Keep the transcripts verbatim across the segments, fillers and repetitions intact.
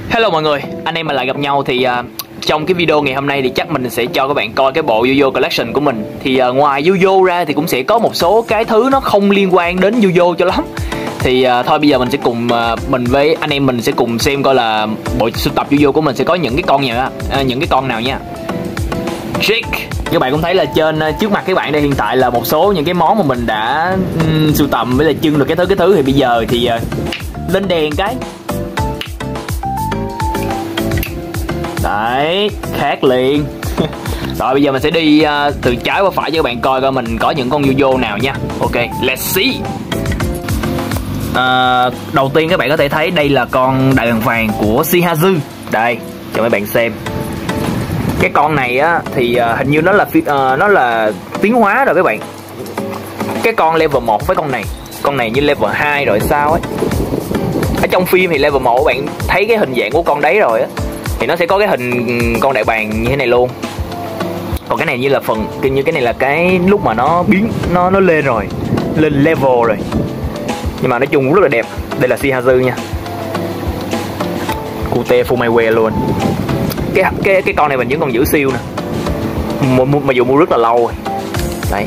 Hello mọi người, anh em mình lại gặp nhau thì uh, trong cái video ngày hôm nay thì chắc mình sẽ cho các bạn coi cái bộ Yu-Gi-Oh collection của mình. Thì uh, ngoài Yu-Gi-Oh ra thì cũng sẽ có một số cái thứ nó không liên quan đến Yu-Gi-Oh cho lắm. Thì uh, thôi bây giờ mình sẽ cùng uh, mình với anh em mình sẽ cùng xem coi là bộ sưu tập Yu-Gi-Oh của mình sẽ có những cái con nào uh, những cái con nào nha. Trick. Các bạn cũng thấy là trên uh, trước mặt các bạn đây hiện tại là một số những cái món mà mình đã um, sưu tầm với là trưng được cái thứ cái thứ thì bây giờ thì uh, lên đèn cái. Đấy, khác liền. Rồi bây giờ mình sẽ đi uh, từ trái qua phải cho các bạn coi coi mình có những con Yu-Gi-Oh nào nha. Ok, let's see. uh, Đầu tiên các bạn có thể thấy đây là con đại bàng vàng của Shihazu. Đây, cho mấy bạn xem. Cái con này á thì uh, hình như nó là uh, nó là tiến hóa rồi các bạn. Cái con level một với con này, con này như level hai rồi sao ấy. Ở trong phim thì level một các bạn thấy cái hình dạng của con đấy rồi á, thì nó sẽ có cái hình con đại bàng như thế này luôn. Còn cái này như là phần như cái này là cái lúc mà nó biến nó nó lên rồi, lên level rồi. Nhưng mà nói chung cũng rất là đẹp. Đây là Shihazu nha, cute Fumiwe luôn. Cái cái cái con này mình vẫn còn giữ siêu nè, mà dù mua rất là lâu rồi. Đấy.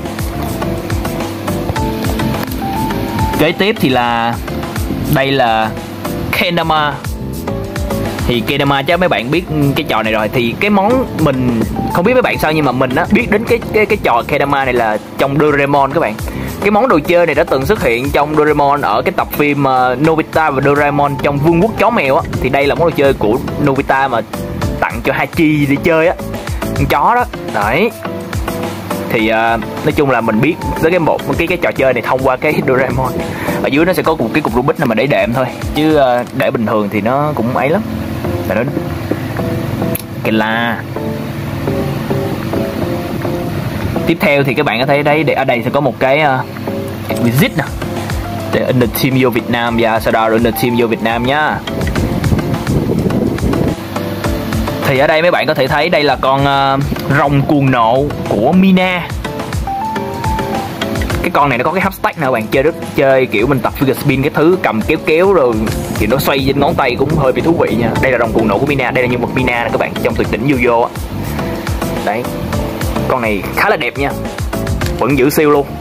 Kế tiếp thì là đây là Kendama. Thì Kendama chắc mấy bạn biết cái trò này rồi. Thì cái món mình không biết mấy bạn sao nhưng mà mình á biết đến cái cái cái trò Kendama này là trong Doraemon các bạn. Cái món đồ chơi này đã từng xuất hiện trong Doraemon ở cái tập phim uh, Nobita và Doraemon trong Vương quốc chó mèo á. Thì đây là món đồ chơi của Nobita mà tặng cho Hachi đi chơi á, con chó đó. Đấy. Thì uh, nói chung là mình biết với cái một cái cái trò chơi này thông qua cái Doraemon. Ở dưới nó sẽ có một cái cục Rubik này mà để đệm thôi, chứ uh, để bình thường thì nó cũng ấy lắm. Tại nó cái la. Tiếp theo thì các bạn có thấy đấy, ở đây sẽ có một cái uh, visit nè, để in the team vô Việt Nam và sau đó in the team vô Việt Nam nhá. Thì ở đây mấy bạn có thể thấy đây là con uh, rồng cuồng nộ của Mina. Cái con này nó có cái hấp stack nè các bạn, chơi rất chơi kiểu mình tập figure spin cái thứ cầm kéo kéo rồi thì nó xoay trên ngón tay cũng hơi bị thú vị nha. Đây là rồng cuồng nộ của Mina, đây là nhân vật Mina nè các bạn, trong tuyệt đỉnh Yu-Gi-Oh á. Đấy. Con này khá là đẹp nha, vẫn giữ siêu luôn.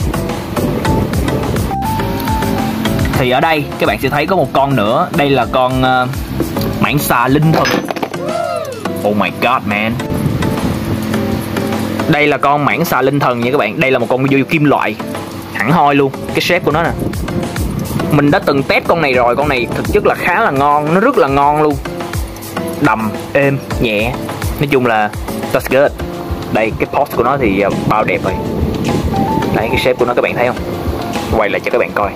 Thì ở đây các bạn sẽ thấy có một con nữa, đây là con uh, mãng xà linh thần. Oh my god man. Đây là con mãng xà linh thần nha các bạn. Đây là một con Yu-Gi-Oh kim loại hẳn hoi luôn. Cái shape của nó nè, mình đã từng test con này rồi. Con này thực chất là khá là ngon, nó rất là ngon luôn. Đầm, êm, nhẹ. Nói chung là that's good. Đây, cái pose của nó thì bao đẹp rồi. Đấy, cái shape của nó các bạn thấy không? Quay lại cho các bạn coi.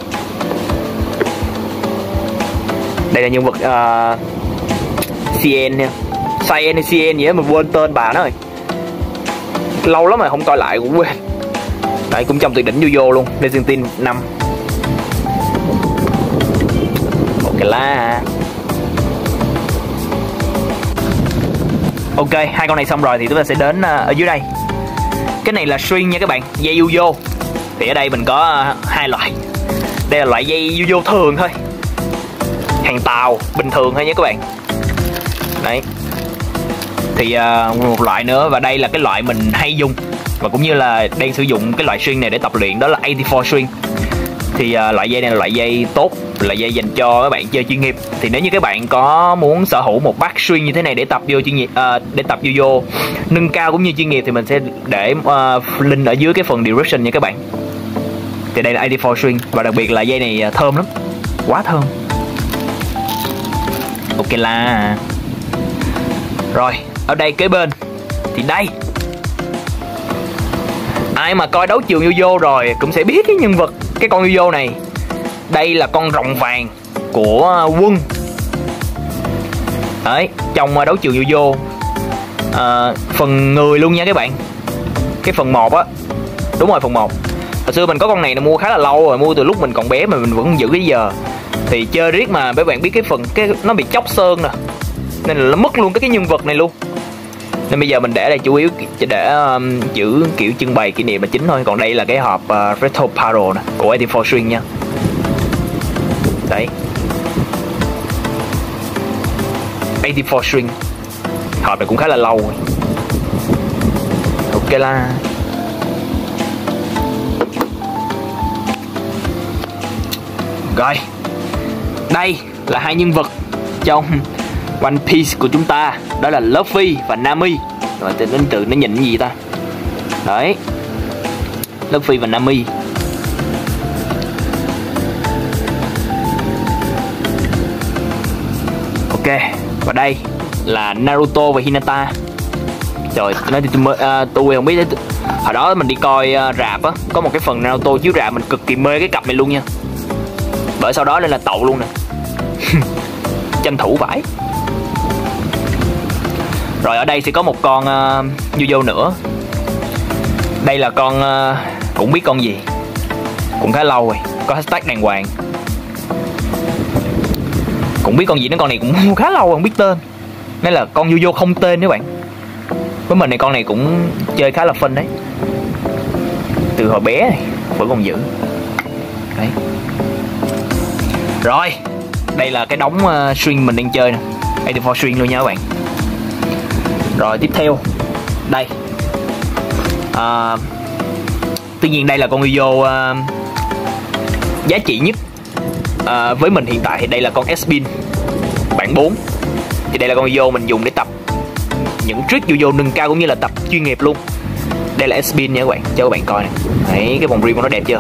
Đây là nhân vật uh, Cien nha, Cien hay Cien gì đó mình quên tên bà nó rồi, lâu lắm rồi không coi lại cũng quên. Đấy, cũng trong tuyệt đỉnh Yu-Gi-Oh luôn. Legendin năm. Ok lá. Ok, hai con này xong rồi thì chúng ta sẽ đến uh, ở dưới đây. Cái này là string nha các bạn, dây Yu-Gi-Oh. Thì ở đây mình có uh, hai loại. Đây là loại dây Yu-Gi-Oh thường thôi, hàng tàu bình thường thôi nha các bạn. Đấy. Thì uh, một loại nữa, và đây là cái loại mình hay dùng và cũng như là đang sử dụng cái loại string này để tập luyện, đó là tám mươi tư string. Thì uh, loại dây này là loại dây tốt, là dây dành cho các bạn chơi chuyên nghiệp. Thì nếu như các bạn có muốn sở hữu một bát string như thế này để tập vô chuyên nghiệp, uh, để tập Yu-Gi-Oh nâng cao cũng như chuyên nghiệp thì mình sẽ để uh, link ở dưới cái phần description nha các bạn. Thì đây là tám mươi tư string và đặc biệt là dây này thơm lắm, quá thơm. Ok là rồi, ở đây kế bên thì đây, ai mà coi đấu trường Yu-Gi-Oh rồi cũng sẽ biết cái nhân vật, cái con Yu-Gi-Oh này. Đây là con rồng vàng của Quân. Đấy, trong đấu trường Yu-Gi-Oh à, phần người luôn nha các bạn. Cái phần một á, đúng rồi, phần một. Hồi xưa mình có con này mua khá là lâu rồi, mua từ lúc mình còn bé mà mình vẫn giữ cái giờ. Thì chơi riết mà mấy bạn biết cái phần cái nó bị chóc sơn nè, nên là nó mất luôn cái cái nhân vật này luôn. Nên bây giờ mình để đây chủ yếu để um, giữ kiểu trưng bày kỷ niệm là chính thôi. Còn đây là cái hộp uh, Retro Paro nè, của tám mươi tư string nha. Đấy. tám mươi tư string. Hộp này cũng khá là lâu rồi. Ok là rồi, đây là hai nhân vật trong One Piece của chúng ta, đó là Luffy và Nami. Rồi tên đến từ nó nhìn cái gì ta? Đấy, Luffy và Nami. Ok, và đây là Naruto và Hinata. Trời, nói thì tôi, à, tôi không biết. Hồi đó mình đi coi uh, rạp á, có một cái phần Naruto chiếu rạp, mình cực kỳ mê cái cặp này luôn nha. Bởi sau đó lên là tậu luôn nè. Tranh thủ vải. Rồi ở đây sẽ có một con uh, Yoyo nữa. Đây là con uh, cũng biết con gì, cũng khá lâu rồi, có hashtag đàng hoàng. Cũng biết con gì nữa, con này cũng khá lâu rồi không biết tên. Đây là con Yoyo không tên các bạn. Với mình này con này cũng chơi khá là phân đấy. Từ hồi bé này vẫn còn giữ. Đấy. Rồi, đây là cái đống uh, string mình đang chơi nè, tám mươi tư string luôn nha các bạn. Rồi tiếp theo đây, uh, tuy nhiên đây là con Yoyo uh, giá trị nhất uh, với mình hiện tại. Thì đây là con S-Pin bản bốn. Thì đây là con Yoyo mình dùng để tập những trick Yoyo nâng cao cũng như là tập chuyên nghiệp luôn. Đây là S-Pin nha các bạn, cho các bạn coi nè. Đấy, cái vòng rim của nó đẹp chưa?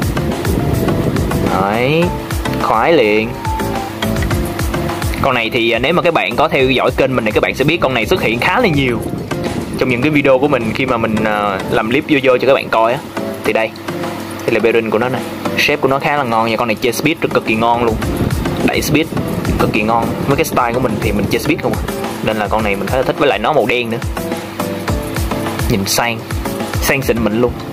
Đấy, khoái liền. Con này thì nếu mà các bạn có theo dõi kênh mình thì các bạn sẽ biết con này xuất hiện khá là nhiều trong những cái video của mình khi mà mình uh, làm clip Yoyo cho các bạn coi á. Thì đây, đây là bearing của nó này, shape của nó khá là ngon nha. Con này chơi speed rất cực kỳ ngon luôn, đẩy speed cực kỳ ngon. Với cái style của mình thì mình chơi speed không à, nên là con này mình khá là thích. Với lại nó màu đen nữa, nhìn sang sang xịn mịn luôn.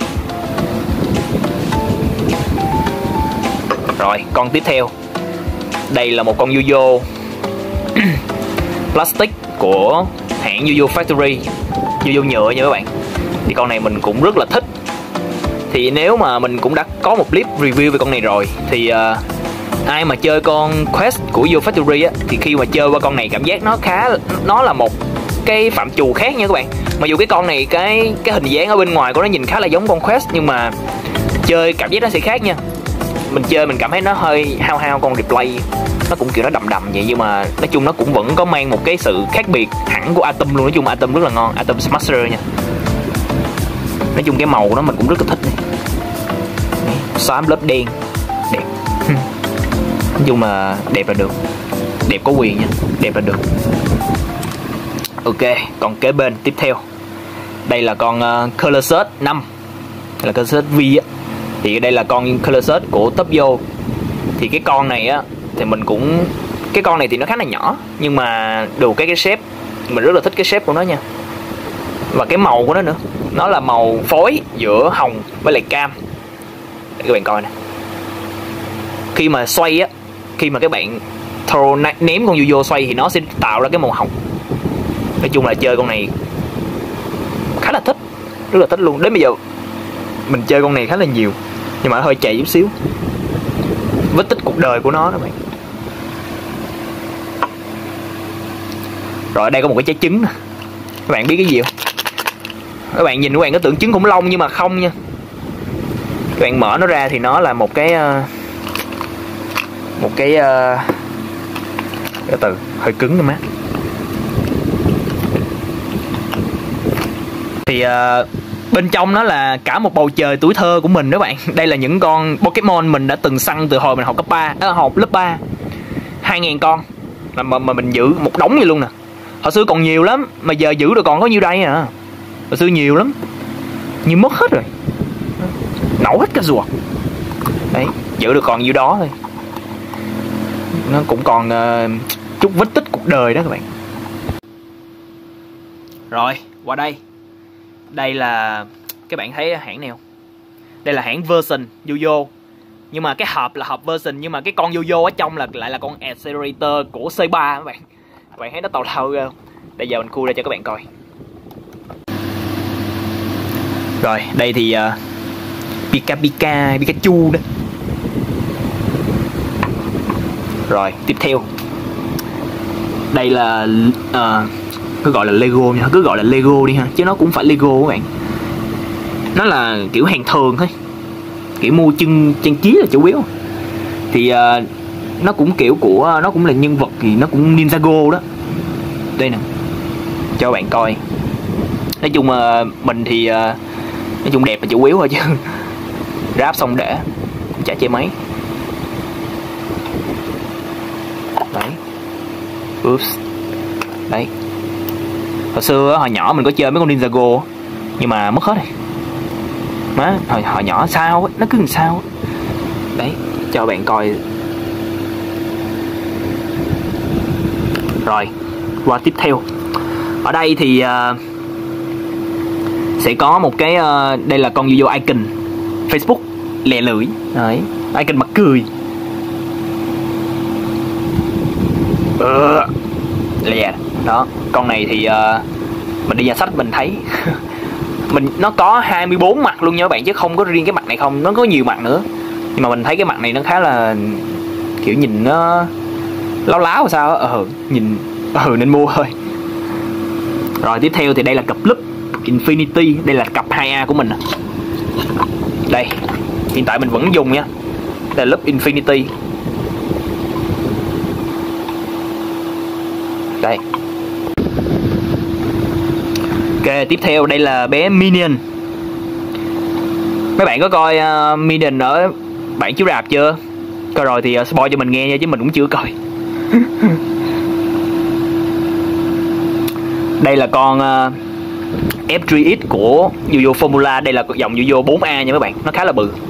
Rồi con tiếp theo, đây là một con Yoyo plastic của hãng Yoyo Factory, Yoyo nhựa nha các bạn. Thì con này mình cũng rất là thích. Thì nếu mà mình cũng đã có một clip review về con này rồi, thì uh, ai mà chơi con Quest của Yoyo Factory á, thì khi mà chơi qua con này cảm giác nó khá, nó là một cái phạm trù khác nha các bạn. Mặc dù cái con này cái cái hình dáng ở bên ngoài của nó nhìn khá là giống con Quest, nhưng mà chơi cảm giác nó sẽ khác nha. Mình chơi mình cảm thấy nó hơi hao hao con replay, nó cũng kiểu nó đậm đậm vậy, nhưng mà nói chung nó cũng vẫn có mang một cái sự khác biệt hẳn của Atom luôn. Nói chung Atom rất là ngon, Atom Smasher nha. Nói chung cái màu của nó mình cũng rất là thích này. Xám lớp đen đẹp. Nói chung là đẹp là được, đẹp có quyền nha, đẹp là được. Ok, còn kế bên tiếp theo, đây là con uh, Color Search năm, đây là Color Search V á. Thì đây là con Color Search của Topyo. Thì cái con này á thì mình cũng, cái con này thì nó khá là nhỏ, nhưng mà đủ cái cái shape mình rất là thích cái shape của nó nha. Và cái màu của nó nữa, nó là màu phối giữa hồng với lại cam. Để các bạn coi nè. Khi mà xoay á, khi mà các bạn throw ném con Yoyo xoay thì nó sẽ tạo ra cái màu hồng. Nói chung là chơi con này khá là thích, rất là thích luôn. Đến bây giờ mình chơi con này khá là nhiều, nhưng mà nó hơi chạy chút xíu. Vết tích cuộc đời của nó đó bạn. Rồi ở đây có một cái trái trứng nè. Các bạn biết cái gì không? Các bạn nhìn các bạn có tưởng trứng khủng long nhưng mà không nha. Các bạn mở nó ra thì nó là một cái uh, một cái uh, cái từ hơi cứng nữa má. Thì uh, bên trong nó là cả một bầu trời tuổi thơ của mình đó bạn. Đây là những con Pokemon mình đã từng săn từ hồi mình học cấp ba, à, học lớp ba. Hai ngàn con mà, mà, mà mình giữ một đống vậy luôn nè. Hồi xưa còn nhiều lắm, mà giờ giữ được còn có nhiêu đây à. Hồi xưa nhiều lắm, như mất hết rồi, nổ hết cả ruột. Đấy, giữ được còn nhiêu đó thôi. Nó cũng còn uh, chút vết tích cuộc đời đó các bạn. Rồi, qua đây. Đây là, các bạn thấy hãng nào? Đây là hãng Version Yoyo. Nhưng mà cái hộp là hộp Version, nhưng mà cái con Yoyo ở trong là lại là con Accelerator của C ba các bạn. Các bạn thấy nó tào lao không? Bây giờ mình khui ra cho các bạn coi. Rồi, đây thì uh, Pika Pika, Pikachu đó. Đây là uh, cứ gọi là Lego nha, cứ gọi là Lego đi ha, chứ nó cũng phải Lego các bạn. Nó là kiểu hàng thường thôi, kiểu mua chân trang trí là chủ yếu. Thì uh, nó cũng kiểu của nó cũng là nhân vật, thì nó cũng Ninjago đó. Đây nè, cho bạn coi. Nói chung uh, mình thì uh, nói chung đẹp là chủ yếu thôi chứ ráp xong để chả chơi máy. Đấy. Oops. Đấy. Hồi xưa hồi nhỏ mình có chơi mấy con Ninjago nhưng mà mất hết rồi. Má, hồi, hồi nhỏ sao ấy, nó cứ làm sao ấy. Đấy, cho bạn coi. Rồi, qua tiếp theo. Ở đây thì uh, sẽ có một cái uh, đây là con Yu-Gi-Oh icon Facebook lè lưỡi. Đấy, icon mặt cười. Ờ, lè đó. Con này thì uh, mình đi nhà sách mình thấy mình nó có hai mươi bốn mặt luôn nha các bạn, chứ không có riêng cái mặt này không, nó có nhiều mặt nữa. Nhưng mà mình thấy cái mặt này nó khá là kiểu nhìn nó láo láo sao á, ờ nhìn ừ nên mua thôi. Rồi tiếp theo thì đây là cặp Loop Infinity, đây là cặp hai A của mình. Đây, hiện tại mình vẫn dùng nha. Đây là Loop Infinity. Đây. Ok, tiếp theo đây là bé Minion. Mấy bạn có coi uh, Minion ở bản chiếu rạp chưa? Coi rồi thì uh, spoil cho mình nghe nha, chứ mình cũng chưa coi. Đây là con uh, ép giê ích của Yu-Gi-Oh Formula. Đây là dòng Yu-Gi-Oh bốn A nha các bạn, nó khá là bự.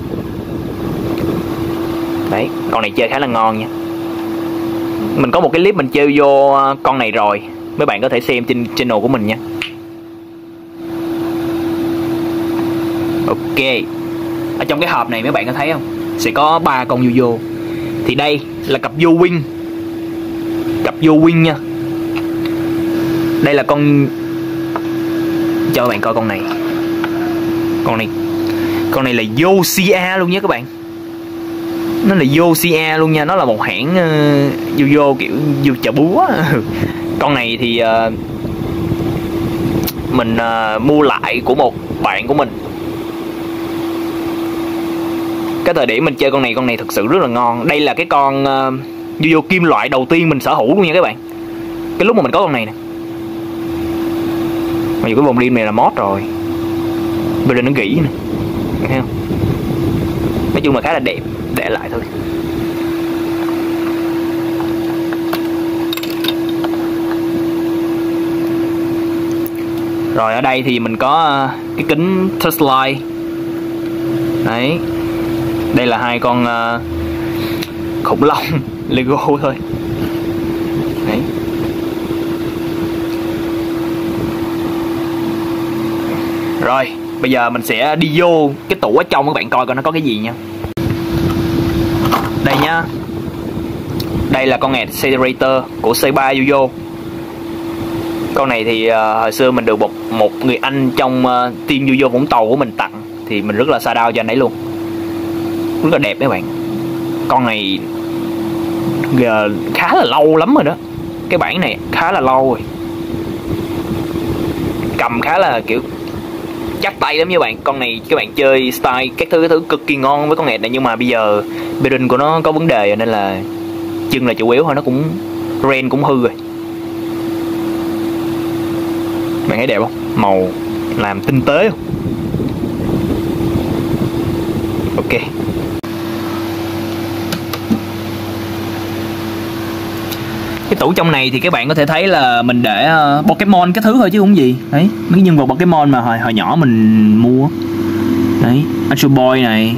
Đấy, con này chơi khá là ngon nha. Mình có một cái clip mình chơi vô con này rồi, mấy bạn có thể xem trên channel của mình nha. Ok, ở trong cái hộp này mấy bạn có thấy không, sẽ có ba con Yu-Gi-Oh. Thì đây là cặp Yo-Wing, cặp Yo-Wing nha. Đây là con, cho các bạn coi con này. Con này Con này là Yoshia luôn nha các bạn. Nó là Yoshia luôn nha. Nó là một hãng uh, Yu-Gi-Oh kiểu Yu chợ búa. Con này thì uh, mình uh, mua lại của một bạn của mình. Cái thời điểm mình chơi con này, con này thực sự rất là ngon. Đây là cái con uh, Yu-Gi-Oh kim loại đầu tiên mình sở hữu luôn nha các bạn. Cái lúc mà mình có con này nè. Mà dù cái vòng lim này là mod rồi, bây giờ nó gỉ nè, thấy không? Nói chung là khá là đẹp, để lại thôi. Rồi ở đây thì mình có cái kính Touchlight. Đấy, đây là hai con uh, khủng long Lego thôi. Đấy. Rồi, bây giờ mình sẽ đi vô cái tủ ở trong các bạn coi coi nó có cái gì nha. Đây nhá. Đây là con Accelerator của C ba Yu-Gi-Oh. Con này thì uh, hồi xưa mình được một, một người anh trong uh, team Yu-Gi-Oh Vũng Tàu của mình tặng. Thì mình rất là shout out cho anh ấy luôn. Rất là đẹp các bạn. Con này uh, khá là lâu lắm rồi đó. Cái bản này khá là lâu rồi. Cầm khá là kiểu chắc tay lắm nha bạn. Con này các bạn chơi style các thứ các thứ cực kỳ ngon với con này này. Nhưng mà bây giờ bearing của nó có vấn đề nên là chân là chủ yếu thôi, nó cũng ren cũng hư rồi. Bạn thấy đẹp không? Màu làm tinh tế không? Ok. Cái tủ trong này thì các bạn có thể thấy là mình để uh, Pokemon cái thứ thôi chứ không gì. Đấy, mấy cái nhân vật Pokemon mà hồi hồi nhỏ mình mua. Đấy, Astro Boy này.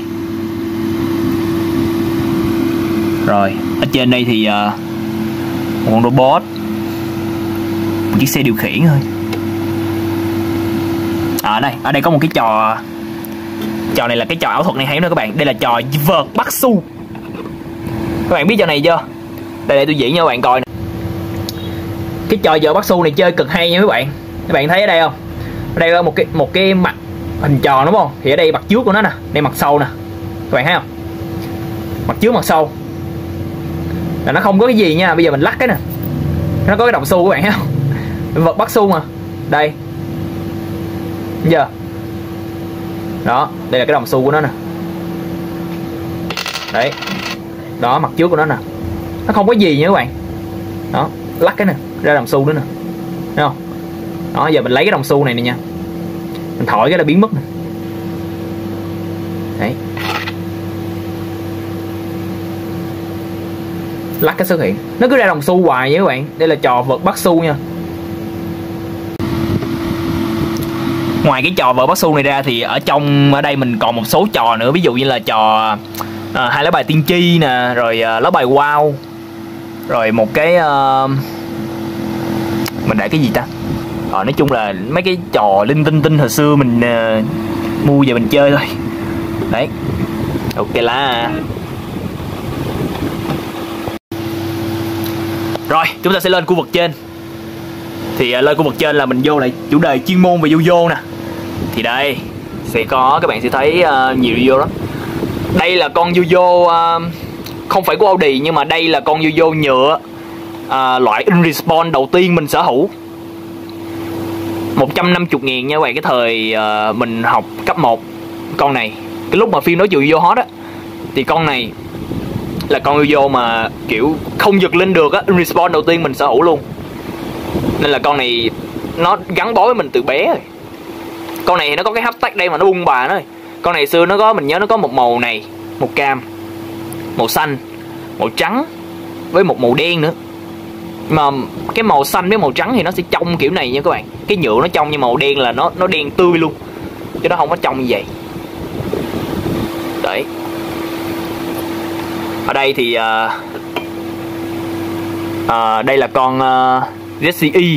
Rồi, ở trên đây thì uh, một con robot, một chiếc xe điều khiển thôi. À đây, ở đây có một cái trò. Trò này là cái trò ảo thuật này hay nữa các bạn. Đây là trò vợt bắt xu. Các bạn biết trò này chưa? Đây để tôi diễn cho các bạn coi nè. Cái trò vợt bắt xu này chơi cực hay nha các bạn. Các bạn thấy ở đây không? Ở đây có một cái một cái mặt hình tròn đúng không? Thì ở đây mặt trước của nó nè, đây mặt sau nè. Các bạn thấy không? Mặt trước mặt sau. Là nó không có cái gì nha. Bây giờ mình lắc cái nè. Nó có cái đồng xu các bạn thấy không? Vật bắt xu mà. Đây. Giờ. Đó, đây là cái đồng xu của nó nè. Đấy. Đó, mặt trước của nó nè. Nó không có gì nha các bạn. Đó, lắc cái nè, ra đồng xu nữa nè. Thấy không? Đó, giờ mình lấy cái đồng xu này nè nha. Mình thổi cái là biến mất nè. Đấy. Lắc cái xuất hiện. Nó cứ ra đồng xu hoài nha các bạn. Đây là trò vợt bắt xu nha. Ngoài cái trò vợt bắt xu này ra thì ở trong ở đây mình còn một số trò nữa. Ví dụ như là trò à, hai lá bài tiên tri nè, rồi à, lá bài wow, rồi một cái uh, mình để cái gì ta. Ờ, nói chung là mấy cái trò linh tinh tinh hồi xưa mình uh, mua về mình chơi thôi. Đấy. Ok lá. Rồi, chúng ta sẽ lên khu vực trên. Thì uh, lên khu vực trên là mình vô lại chủ đề chuyên môn về yo-yo nè. Thì đây sẽ có, các bạn sẽ thấy uh, nhiều yo-yo đó. Đây là con yo-yo uh, không phải của Audi, nhưng mà đây là con yo-yo nhựa uh, loại InResponse đầu tiên mình sở hữu. Một trăm năm mươi ngàn nha các bạn. Cái thời uh, mình học cấp một, con này, cái lúc mà phim nói chuyện yo-yo hot á, thì con này là con yo-yo mà kiểu không giật lên được á, InResponse đầu tiên mình sở hữu luôn. Nên là con này nó gắn bó với mình từ bé rồi. Con này thì nó có cái hashtag đây mà nó bung bà nó. Con này xưa nó có, mình nhớ nó có một màu này, màu cam, màu xanh, màu trắng với một màu đen nữa. Mà cái màu xanh với màu trắng thì nó sẽ trong kiểu này nha các bạn. Cái nhựa nó trong, nhưng màu đen là nó nó đen tươi luôn, chứ nó không có trong như vậy. Đấy. Ở đây thì uh, uh, đây là con uh, Z C E.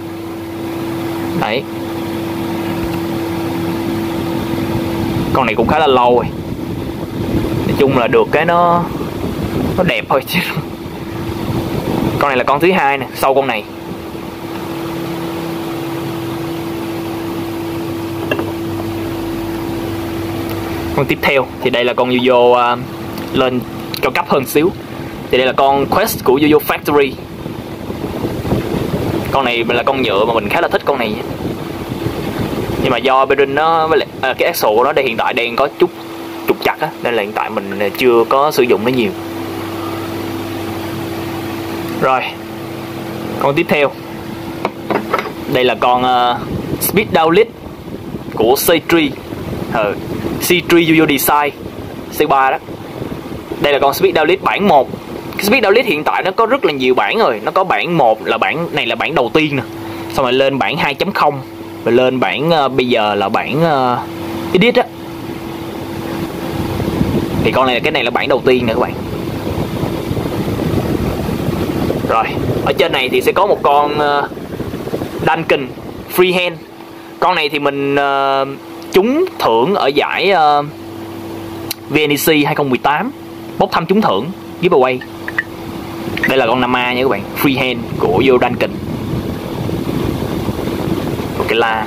Đấy. Con này cũng khá là lâu rồi. Nói chung là được cái nó nó đẹp thôi chứ. Con này là con thứ hai nè, sau con này. Con tiếp theo thì đây là con yo-yo uh, lên cao cấp hơn xíu. Thì đây là con Quest của Yo-Yo Factory. Con này là con nhựa mà mình khá là thích con này. Nhưng mà do bearing nó với lại, à, cái axle của nó đây hiện tại đang có chút trục chặt á, nên là hiện tại mình chưa có sử dụng nó nhiều. Rồi, con tiếp theo đây là con uh, Speed Downlit của C ba. ờ, C ba Yo-Yo Design C ba đó. Đây là con Speed Downlit bản một. Cái Speed Downlit hiện tại nó có rất là nhiều bản rồi. Nó có bản một là bản này là bản đầu tiên nè, xong rồi lên bản hai chấm không, rồi lên bản uh, bây giờ là bản uh, Edit á. Thì con này cái này là bản đầu tiên nè các bạn. Rồi, ở trên này thì sẽ có một con uh, Duncan Freehand. Con này thì mình uh, trúng thưởng ở giải uh, vê en e xê hai không một tám, bốc thăm trúng thưởng giveaway. Đây là con Nama nha các bạn, Freehand của Yo Duncan. Ok la.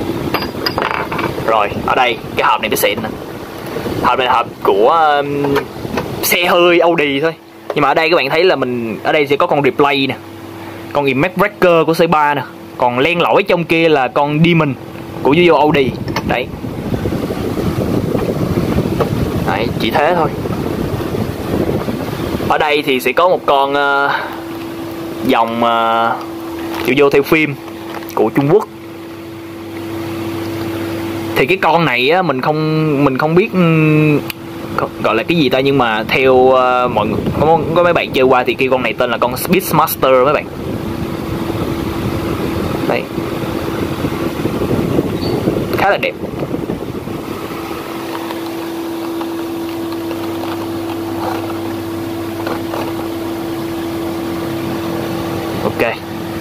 Rồi, ở đây cái hộp này cái xịn nè. Hộp này là hộp của um, xe hơi Audi thôi. Nhưng mà ở đây các bạn thấy là mình ở đây sẽ có con Replay nè, con Impact Breaker của C ba nè, còn len lỏi trong kia là con Demon của Yo-Yo Audi. Đấy. Đấy, chỉ thế thôi. Ở đây thì sẽ có một con uh, dòng uh, Yo-Yo theo phim của Trung Quốc. Thì cái con này á, mình không mình không biết um, gọi là cái gì ta, nhưng mà theo uh, mọi người có, có mấy bạn chơi qua thì kêu con này tên là con Speedmaster mấy bạn. Đấy, khá là đẹp. Ok,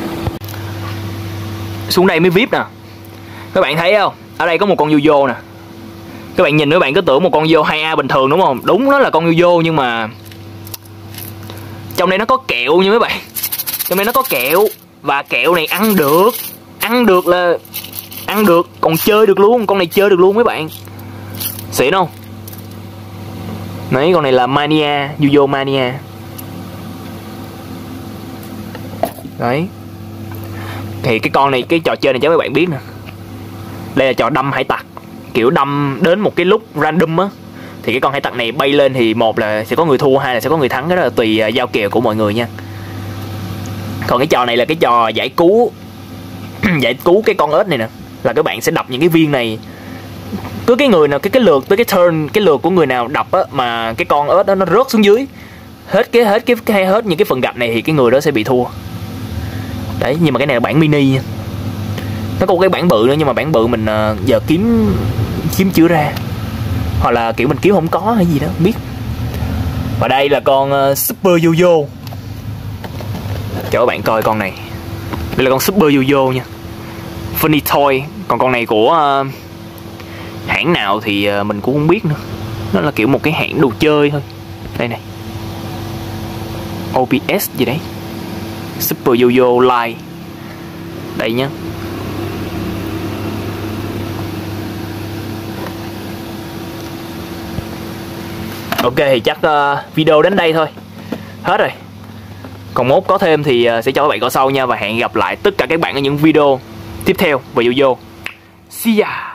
xuống đây mới vê i pê nè. Các bạn thấy không, ở đây có một con Yo-Yo nè. Các bạn nhìn, các bạn cứ tưởng một con Yo hai A bình thường đúng không? Đúng, nó là con Yo-Yo nhưng mà trong đây nó có kẹo nha mấy bạn. Trong đây nó có kẹo. Và kẹo này ăn được. Ăn được là ăn được, còn chơi được luôn. Con này chơi được luôn mấy bạn. Xịn không? Đấy, con này là Mania, Yo-Yo Mania. Đấy. Thì cái con này, cái trò chơi này cho mấy bạn biết nè, đây là trò đâm hải tặc, kiểu đâm đến một cái lúc random á, thì cái con hải tặc này bay lên thì một là sẽ có người thua, hai là sẽ có người thắng, cái đó là tùy giao kèo của mọi người nha. Còn cái trò này là cái trò giải cứu giải cứu cái con ếch này nè, là các bạn sẽ đập những cái viên này, cứ cái người nào cái cái lượt tới cái turn cái lượt của người nào đập á, mà cái con ếch đó nó rớt xuống dưới hết cái hết cái, cái hết những cái phần gạch này thì cái người đó sẽ bị thua. Đấy, nhưng mà cái này là bản mini nha. Nó có một cái bản bự nữa, nhưng mà bản bự mình uh, giờ kiếm kiếm chưa ra, hoặc là kiểu mình kiếm không có hay gì đó không biết. Và đây là con uh, Super Yo-Yo, cho các bạn coi con này. Đây là con Super Yo-Yo nha, Funny Toy. Còn con này của uh, hãng nào thì uh, mình cũng không biết nữa, nó là kiểu một cái hãng đồ chơi thôi. Đây này, o pê ét gì đấy, Super Yo-Yo Live. Đây nhá. Ok thì chắc uh, video đến đây thôi, hết rồi. Còn mốt có thêm thì uh, sẽ cho các bạn coi sau nha. Và hẹn gặp lại tất cả các bạn ở những video tiếp theo về Yo-Yo. See ya.